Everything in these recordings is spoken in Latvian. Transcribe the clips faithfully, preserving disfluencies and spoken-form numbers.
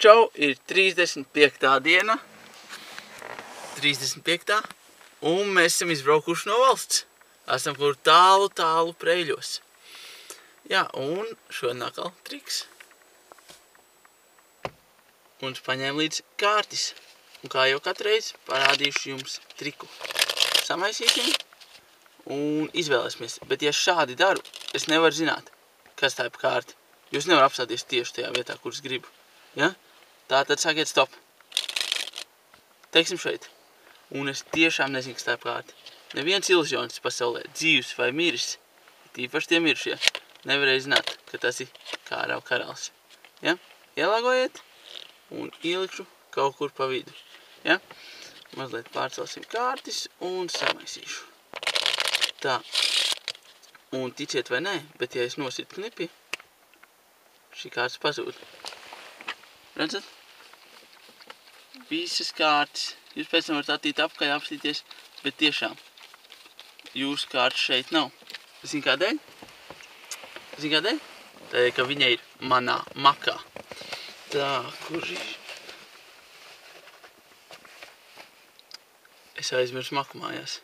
čau, ir trīsdesmit piektā diena. trīsdesmit piektā Un mēs esam izbraukuši no valsts. Esam kur tālu, tālu Preļos. Jā, un šodien atkal triks. Un es paņēmu līdz kārtis. Un kā jau katreiz parādīšu jums triku. Samaisīsim un izvēlēsimies. Bet ja šādi daru, es nevaru zināt, kas tā ir pa kārti. Jūs nevar apstāties tieši tajā vietā, kur es gribu. Ja? Tā tad sakiet stop. Teiksim šeit. Un es tiešām nezinu, kas tā ir pa kārti. Neviens iluzionis pasaulē, dzīvs vai miris, tīpaši tie mirušie, nevarēja zināt, ka tas ir Kārava karalis. Ja? Ielāgojiet un ielikšu kaut kur pa vidu. Ja? Mazliet pārcelsim kārtis un samaisīšu. Tā. Un ticiet vai nē, bet ja es nositu knipi, šī kārtas pazūd. Redzat? Visas kārtas. Jūs pēc tam varat attīt apkaļ, apstīties, bet tiešām jūsu kārtas šeit nav. Zini kādēļ? Zini kādēļ? Tādēļ, ka viņa ir manā makā. Tā, kur ir? Es aizmirsu maku mājās.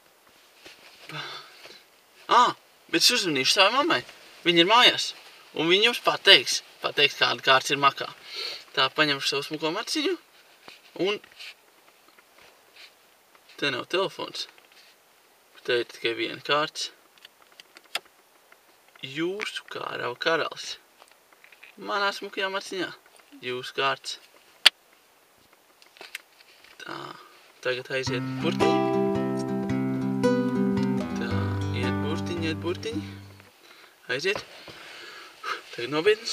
Ā, bet es uzmanīšu savai mammai. Viņa ir mājās. Un viņa jums pateiks, pateiks, kāda kārtas ir makā. Tā, paņemšu savu smuko marciņu. Un te nav telefons. Te ir tikai viena kārtas. Jūsu Kārava karalis. Manā smukajā marciņā. Jūsu kārtas. Tā. Tagad aiziet burtiņi. Tā. Iet burtiņi, iet burtiņi. Aiziet. Tagad nobiednes.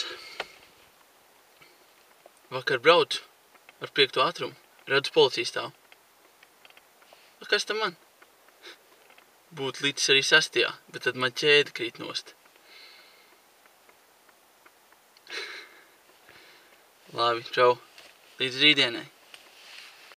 Vakar braucu ar piekto ātrumu. Redzu policijas stāv. A, kas tam man? Būtu līdz arī sastajā, bet tad man ķēde krīt nost. Labi, čau. Līdz rītdienai.